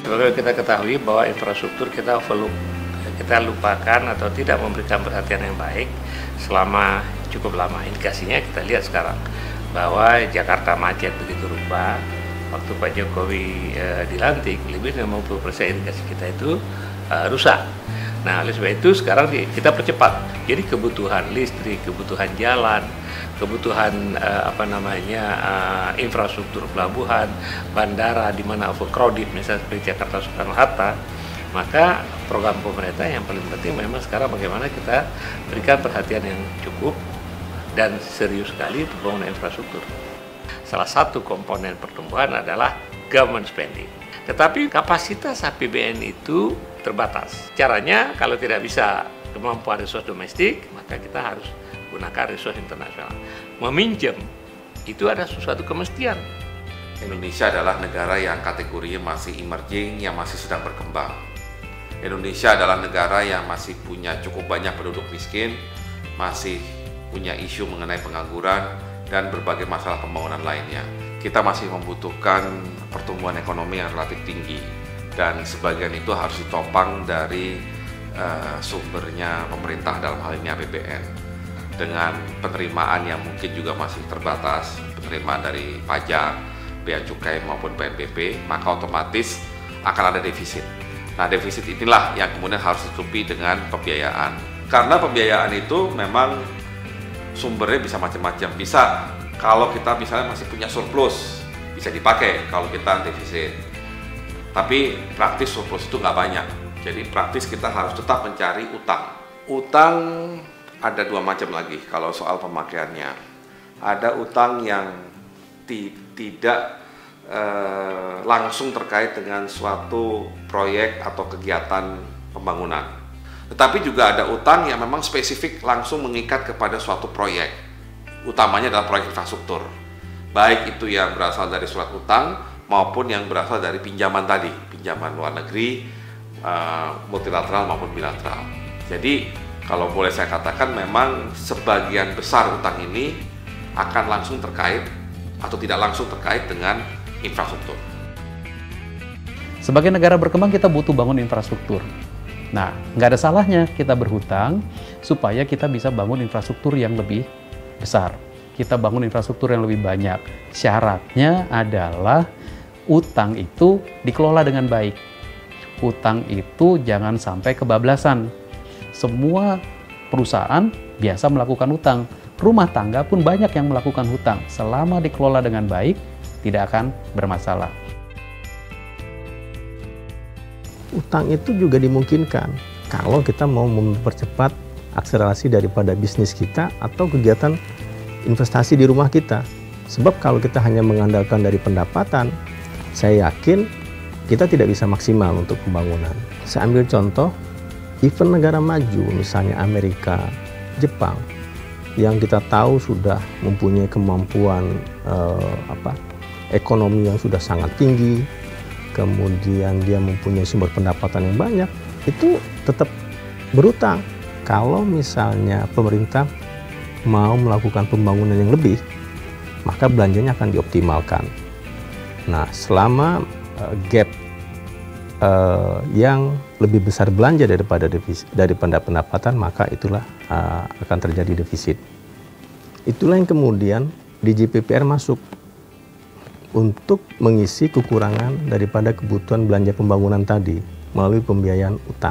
Sebagai kita ketahui bahwa infrastruktur kita kita lupakan atau tidak memberikan perhatian yang baik selama cukup lama. Indikasinya kita lihat sekarang bahwa Jakarta macet begitu rupa. Waktu Pak Jokowi dilantik, lebih dari 50% irigasi kita itu rusak. Nah, oleh sebab itu sekarang kita percepat. Jadi kebutuhan listrik, kebutuhan jalan, kebutuhan infrastruktur pelabuhan, bandara di mana overcrowded misalnya seperti Jakarta Soekarno-Hatta, maka program pemerintah yang paling penting memang sekarang bagaimana kita berikan perhatian yang cukup dan serius sekali pembangunan infrastruktur. Salah satu komponen pertumbuhan adalah government spending. Tetapi kapasitas APBN itu terbatas. Caranya kalau tidak bisa kemampuan resource domestik, maka kita harus gunakan resource internasional. Meminjam itu ada sesuatu kemestian. Indonesia adalah negara yang kategorinya masih emerging, yang masih sedang berkembang. Indonesia adalah negara yang masih punya cukup banyak penduduk miskin, masih punya isu mengenai pengangguran, dan berbagai masalah pembangunan lainnya. Kita masih membutuhkan pertumbuhan ekonomi yang relatif tinggi, dan sebagian itu harus ditopang dari sumbernya pemerintah, dalam hal ini APBN. Dengan penerimaan yang mungkin juga masih terbatas, penerimaan dari pajak, bea cukai maupun PNBP, maka otomatis akan ada defisit. Nah, defisit inilah yang kemudian harus ditutupi dengan pembiayaan. Karena pembiayaan itu memang sumbernya bisa macam-macam. Bisa kalau kita misalnya masih punya surplus, bisa dipakai kalau kita defisit. Tapi praktis surplus itu nggak banyak. Jadi praktis kita harus tetap mencari utang. Utang ada dua macam lagi kalau soal pemakaiannya. Ada utang yang tidak langsung terkait dengan suatu proyek atau kegiatan pembangunan. Tetapi juga ada utang yang memang spesifik langsung mengikat kepada suatu proyek. Utamanya adalah proyek infrastruktur. Baik itu yang berasal dari surat utang maupun yang berasal dari pinjaman tadi, pinjaman luar negeri, multilateral maupun bilateral. Jadi kalau boleh saya katakan memang sebagian besar utang ini akan langsung terkait atau tidak langsung terkait dengan infrastruktur. Sebagai negara berkembang kita butuh bangun infrastruktur. Nah, nggak ada salahnya kita berhutang supaya kita bisa bangun infrastruktur yang lebih besar. Kita bangun infrastruktur yang lebih banyak. Syaratnya adalah utang itu dikelola dengan baik. Utang itu jangan sampai kebablasan. Semua perusahaan biasa melakukan utang. Rumah tangga pun banyak yang melakukan hutang. Selama dikelola dengan baik, tidak akan bermasalah. Utang itu juga dimungkinkan kalau kita mau mempercepat akselerasi daripada bisnis kita atau kegiatan investasi di rumah kita. Sebab kalau kita hanya mengandalkan dari pendapatan, saya yakin kita tidak bisa maksimal untuk pembangunan. Saya ambil contoh, even negara maju, misalnya Amerika, Jepang, yang kita tahu sudah mempunyai kemampuan ekonomi yang sudah sangat tinggi, kemudian dia mempunyai sumber pendapatan yang banyak, itu tetap berutang. Kalau misalnya pemerintah mau melakukan pembangunan yang lebih, maka belanjanya akan dioptimalkan. Nah, selama gap yang lebih besar belanja daripada pendapatan, maka itulah akan terjadi defisit. Itulah yang kemudian DJPPR masuk untuk mengisi kekurangan daripada kebutuhan belanja pembangunan tadi melalui pembiayaan utang.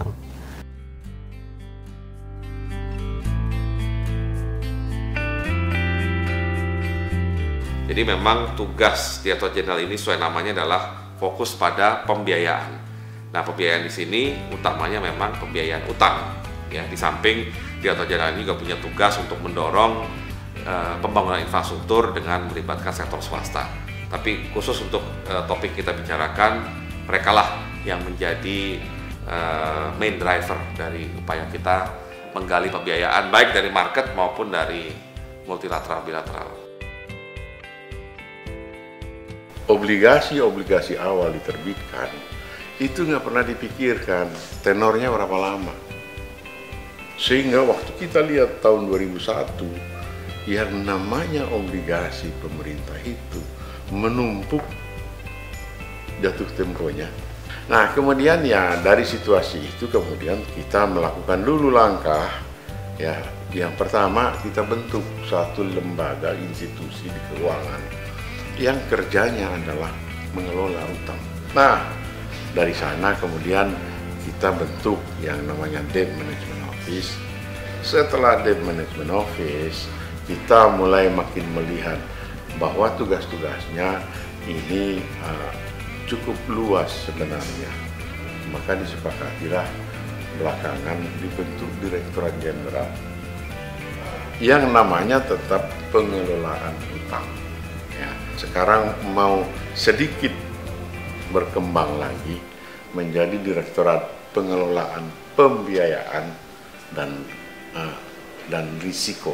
Jadi memang tugas Direktur Jenderal ini sesuai namanya adalah fokus pada pembiayaan. Nah, pembiayaan di sini utamanya memang pembiayaan utang. Ya, di samping Direktur Jenderal ini juga punya tugas untuk mendorong pembangunan infrastruktur dengan melibatkan sektor swasta. Tapi khusus untuk topik kita bicarakan, merekalah yang menjadi main driver dari upaya kita menggali pembiayaan baik dari market maupun dari multilateral bilateral. Obligasi awal diterbitkan itu nggak pernah dipikirkan tenornya berapa lama, sehingga waktu kita lihat tahun 2001 yang namanya obligasi pemerintah itu menumpuk jatuh temponya. Nah, kemudian ya dari situasi itu kemudian kita melakukan dulu langkah ya. Yang pertama kita bentuk satu lembaga institusi di keuangan yang kerjanya adalah mengelola utang. Nah, dari sana kemudian kita bentuk yang namanya Debt Management Office. Setelah Debt Management Office, kita mulai makin melihat bahwa tugas-tugasnya ini cukup luas sebenarnya. Maka disepakatilah belakangan dibentuk Direktorat Jenderal yang namanya tetap pengelolaan utang. Ya, sekarang mau sedikit berkembang lagi menjadi Direktorat Pengelolaan Pembiayaan dan Risiko.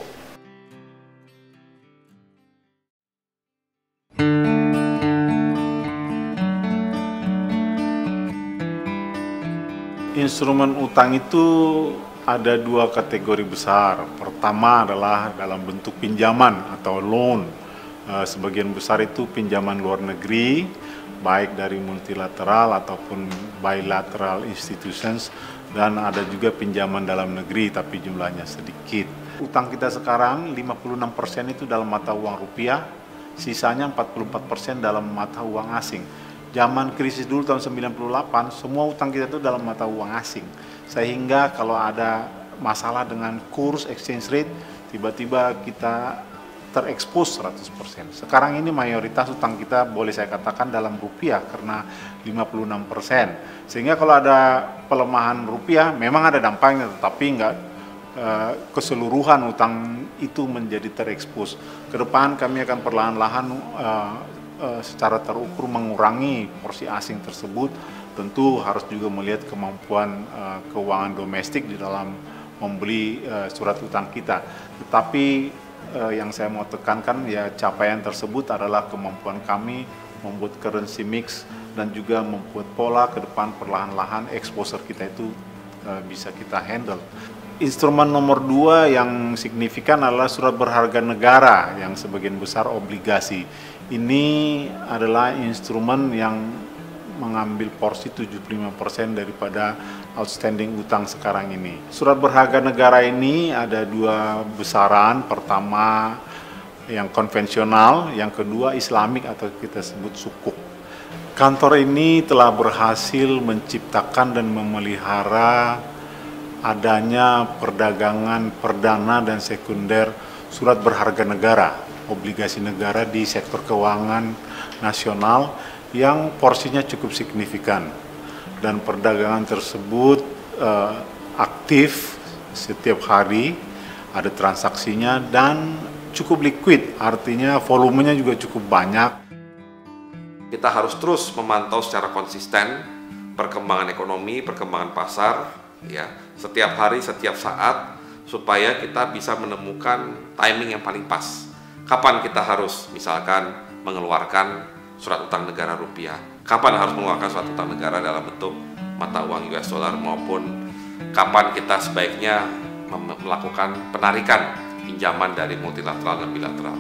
Instrumen utang itu ada dua kategori besar. Pertama adalah dalam bentuk pinjaman atau loan. Sebagian besar itu pinjaman luar negeri, baik dari multilateral ataupun bilateral institutions, dan ada juga pinjaman dalam negeri tapi jumlahnya sedikit. Utang kita sekarang 56% itu dalam mata uang rupiah, sisanya 44% dalam mata uang asing. Zaman krisis dulu tahun 98, semua utang kita itu dalam mata uang asing. Sehingga kalau ada masalah dengan kurs exchange rate, tiba-tiba kita terekspos 100%. Sekarang ini mayoritas utang kita boleh saya katakan dalam rupiah karena 56%. Sehingga kalau ada pelemahan rupiah memang ada dampaknya, tetapi enggak keseluruhan utang itu menjadi terekspos. Kedepan kami akan perlahan-lahan secara terukur mengurangi porsi asing tersebut. Tentu harus juga melihat kemampuan keuangan domestik di dalam membeli surat utang kita. Tetapi yang saya mau tekankan ya capaian tersebut adalah kemampuan kami membuat currency mix dan juga membuat pola ke depan perlahan-lahan exposure kita itu bisa kita handle. Instrumen nomor 2 yang signifikan adalah surat berharga negara yang sebagian besar obligasi. Ini adalah instrumen yang mengambil porsi 75% daripada outstanding utang sekarang ini. Surat berharga negara ini ada dua besaran, pertama yang konvensional, yang kedua Islamik atau kita sebut sukuk. Kantor ini telah berhasil menciptakan dan memelihara adanya perdagangan perdana dan sekunder surat berharga negara, obligasi negara di sektor keuangan nasional yang porsinya cukup signifikan, dan perdagangan tersebut aktif setiap hari, ada transaksinya dan cukup liquid, artinya volumenya juga cukup banyak. Kita harus terus memantau secara konsisten perkembangan ekonomi, perkembangan pasar, ya, setiap hari, setiap saat, supaya kita bisa menemukan timing yang paling pas. Kapan kita harus misalkan mengeluarkan surat utang negara rupiah, kapan harus mengeluarkan surat utang negara dalam bentuk mata uang US dollar, maupun kapan kita sebaiknya melakukan penarikan pinjaman dari multilateral dan bilateral.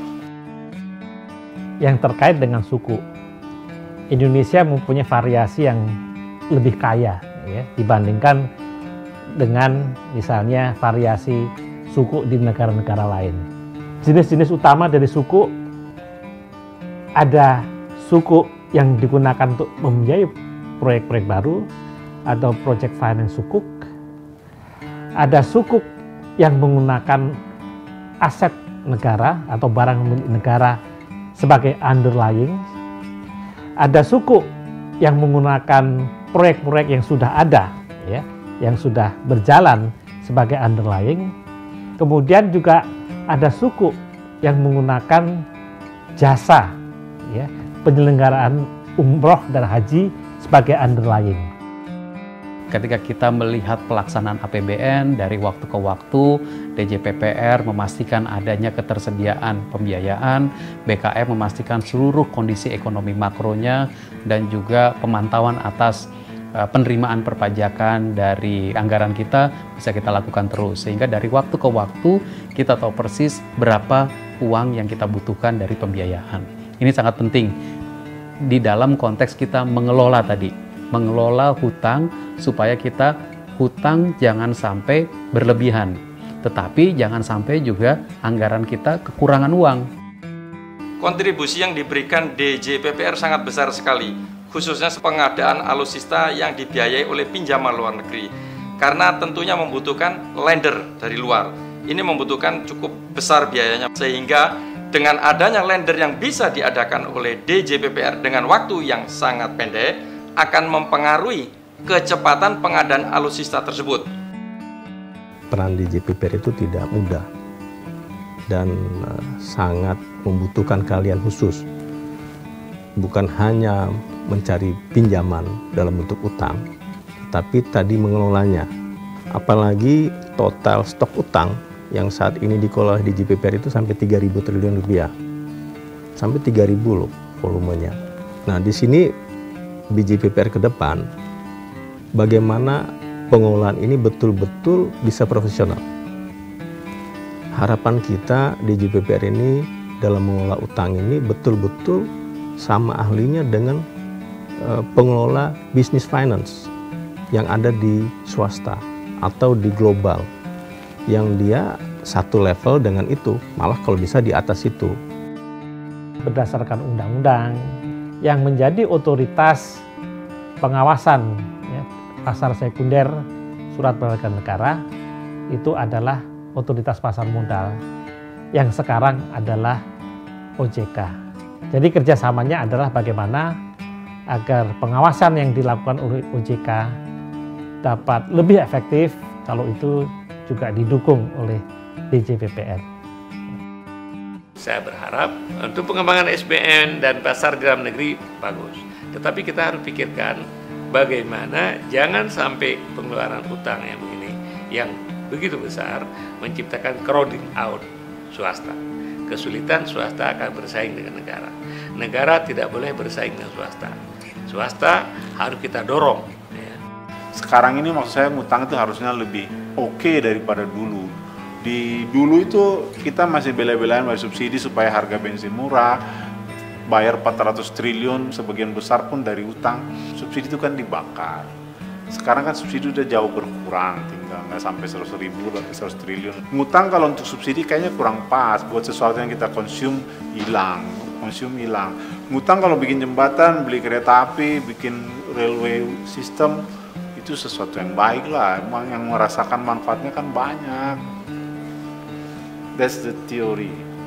Yang terkait dengan suku, Indonesia mempunyai variasi yang lebih kaya ya, dibandingkan dengan misalnya variasi suku di negara-negara lain. Jenis-jenis utama dari suku, ada suku yang digunakan untuk membiayai proyek-proyek baru atau project finance sukuk. Ada sukuk yang menggunakan aset negara atau barang milik negara sebagai underlying. Ada suku yang menggunakan proyek-proyek yang sudah ada, ya, yang sudah berjalan sebagai underlying. Kemudian juga ada suku yang menggunakan jasa, ya, penyelenggaraan umroh dan haji sebagai underlying. Ketika kita melihat pelaksanaan APBN dari waktu ke waktu, DJPPR memastikan adanya ketersediaan pembiayaan, BKM memastikan seluruh kondisi ekonomi makronya, dan juga pemantauan atas penerimaan perpajakan dari anggaran kita bisa kita lakukan terus. Sehingga dari waktu ke waktu kita tahu persis berapa uang yang kita butuhkan dari pembiayaan. Ini sangat penting di dalam konteks kita mengelola tadi, mengelola hutang supaya kita hutang jangan sampai berlebihan, tetapi jangan sampai juga anggaran kita kekurangan uang. Kontribusi yang diberikan DJPPR sangat besar sekali, khususnya pengadaan alutsista yang dibiayai oleh pinjaman luar negeri. Karena tentunya membutuhkan lender dari luar. Ini membutuhkan cukup besar biayanya, sehingga dengan adanya lender yang bisa diadakan oleh DJPPR dengan waktu yang sangat pendek akan mempengaruhi kecepatan pengadaan alutsista tersebut. Peran DJPPR itu tidak mudah dan sangat membutuhkan keahlian khusus. Bukan hanya mencari pinjaman dalam bentuk utang, tapi tadi mengelolanya. Apalagi total stok utang yang saat ini dikelola di DJPPR itu sampai 3.000 triliun rupiah. Sampai 3.000 loh volumenya. Nah, di sini DJPPR ke depan bagaimana pengelolaan ini betul-betul bisa profesional. Harapan kita DJPPR ini dalam mengelola utang ini betul-betul sama ahlinya dengan pengelola bisnis finance yang ada di swasta atau di global, yang dia satu level dengan itu, malah kalau bisa di atas itu. Berdasarkan undang-undang yang menjadi otoritas pengawasan pasar sekunder surat berharga negara itu adalah otoritas pasar modal yang sekarang adalah OJK. Jadi kerjasamanya adalah bagaimana agar pengawasan yang dilakukan oleh OJK dapat lebih efektif kalau itu juga didukung oleh DJPPR. Saya berharap untuk pengembangan SBN dan pasar di dalam negeri bagus. Tetapi kita harus pikirkan bagaimana jangan sampai pengeluaran utang yang begini, yang begitu besar, menciptakan crowding out swasta. Kesulitan swasta akan bersaing dengan negara. Negara tidak boleh bersaing dengan swasta. Swasta harus kita dorong. Ya. Sekarang ini maksud saya utang itu harusnya lebih oke daripada dulu. Di dulu itu kita masih bela-belain bayar subsidi supaya harga bensin murah, bayar 400 triliun sebagian besar pun dari utang. Subsidi itu kan dibakar. Sekarang kan subsidi udah jauh berkurang, tinggal nggak sampai 100 ribu, 100 triliun. Ngutang kalau untuk subsidi kayaknya kurang pas, buat sesuatu yang kita konsum hilang. Ngutang kalau bikin jembatan, beli kereta api, bikin railway system, itu sesuatu yang baik lah. Emang yang merasakan manfaatnya kan banyak. That's the theory.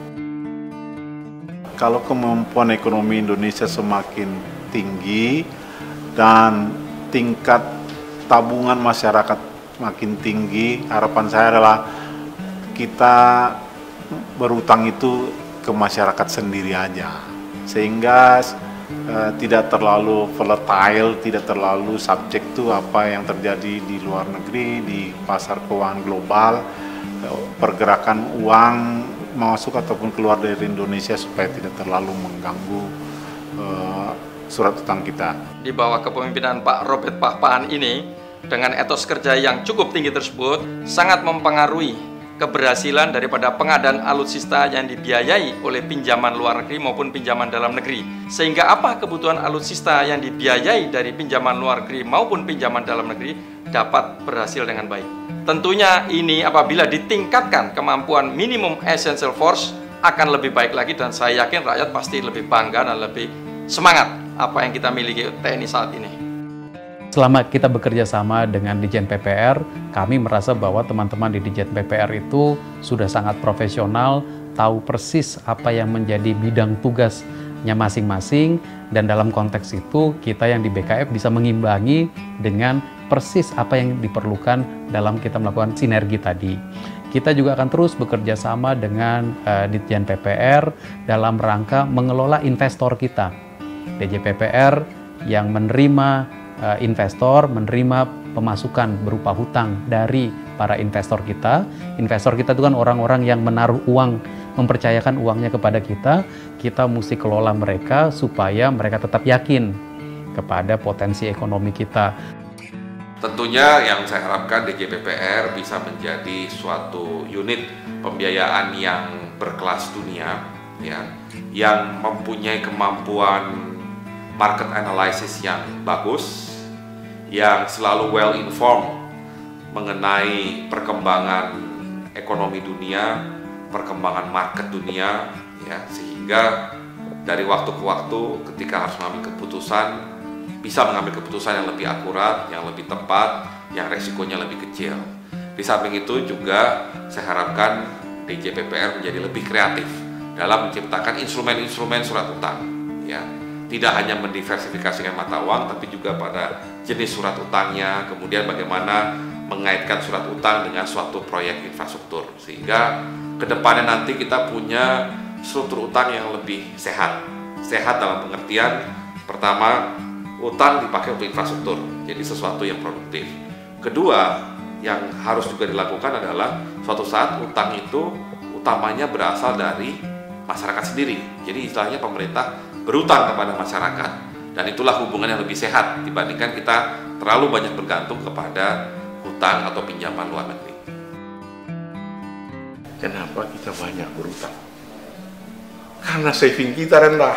Kalau kemampuan ekonomi Indonesia semakin tinggi dan tingkat tabungan masyarakat makin tinggi, harapan saya adalah kita berutang itu ke masyarakat sendiri aja, sehingga tidak terlalu volatile, tidak terlalu subjek to apa yang terjadi di luar negeri, di pasar keuangan global, pergerakan uang masuk ataupun keluar dari Indonesia supaya tidak terlalu mengganggu surat utang kita. Di bawah kepemimpinan Pak Robert Pahpaan ini, dengan etos kerja yang cukup tinggi tersebut, sangat mempengaruhi keberhasilan daripada pengadaan alutsista yang dibiayai oleh pinjaman luar negeri maupun pinjaman dalam negeri. Sehingga apa kebutuhan alutsista yang dibiayai dari pinjaman luar negeri maupun pinjaman dalam negeri dapat berhasil dengan baik. Tentunya ini apabila ditingkatkan kemampuan minimum essential force akan lebih baik lagi, dan saya yakin rakyat pasti lebih bangga dan lebih semangat apa yang kita miliki TNI saat ini. Selama kita bekerja sama dengan Ditjen PPR, kami merasa bahwa teman-teman di Ditjen PPR itu sudah sangat profesional, tahu persis apa yang menjadi bidang tugasnya masing-masing, dan dalam konteks itu kita yang di BKF bisa mengimbangi dengan persis apa yang diperlukan dalam kita melakukan sinergi tadi. Kita juga akan terus bekerja sama dengan Ditjen PPR dalam rangka mengelola investor kita. Ditjen PPR yang menerima investor, menerima pemasukan berupa hutang dari para investor kita. Investor kita itu kan orang-orang yang menaruh uang, mempercayakan uangnya kepada kita. Kita mesti kelola mereka supaya mereka tetap yakin kepada potensi ekonomi kita. Tentunya yang saya harapkan DJPPR bisa menjadi suatu unit pembiayaan yang berkelas dunia, ya, yang mempunyai kemampuan market analysis yang bagus, yang selalu well informed mengenai perkembangan ekonomi dunia, perkembangan market dunia, ya, sehingga dari waktu ke waktu ketika harus mengambil keputusan, bisa mengambil keputusan yang lebih akurat, yang lebih tepat, yang resikonya lebih kecil. Di samping itu juga saya harapkan DJPPR menjadi lebih kreatif dalam menciptakan instrumen-instrumen surat utang, ya. Tidak hanya mendiversifikasikan mata uang, tapi juga pada jenis surat utangnya, kemudian bagaimana mengaitkan surat utang dengan suatu proyek infrastruktur, sehingga kedepannya nanti kita punya struktur utang yang lebih sehat. Sehat dalam pengertian, pertama, utang dipakai untuk infrastruktur, jadi sesuatu yang produktif. Kedua, yang harus juga dilakukan adalah suatu saat utang itu utamanya berasal dari masyarakat sendiri. Jadi istilahnya pemerintah berutang kepada masyarakat, dan itulah hubungan yang lebih sehat dibandingkan kita terlalu banyak bergantung kepada hutang atau pinjaman luar negeri. Kenapa kita banyak berutang? Karena saving kita rendah.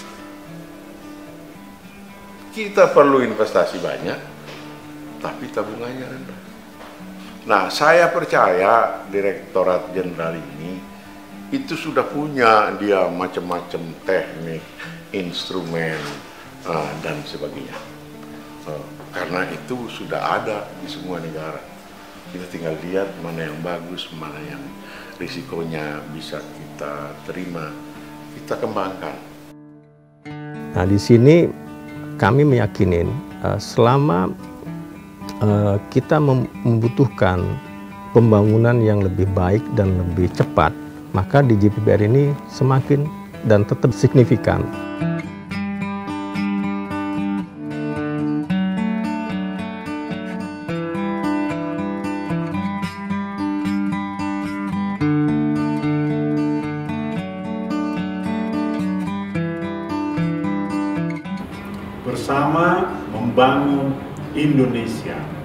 Kita perlu investasi banyak, tapi tabungannya rendah. Nah, saya percaya Direktorat Jenderal ini itu sudah punya dia macam-macam teknik, instrumen, dan sebagainya. Karena itu sudah ada di semua negara. Kita tinggal lihat mana yang bagus, mana yang risikonya bisa kita terima, kita kembangkan. Nah, di sini kami meyakini selama kita membutuhkan pembangunan yang lebih baik dan lebih cepat, maka DJPPR ini semakin dan tetap signifikan. Bersama membangun Indonesia.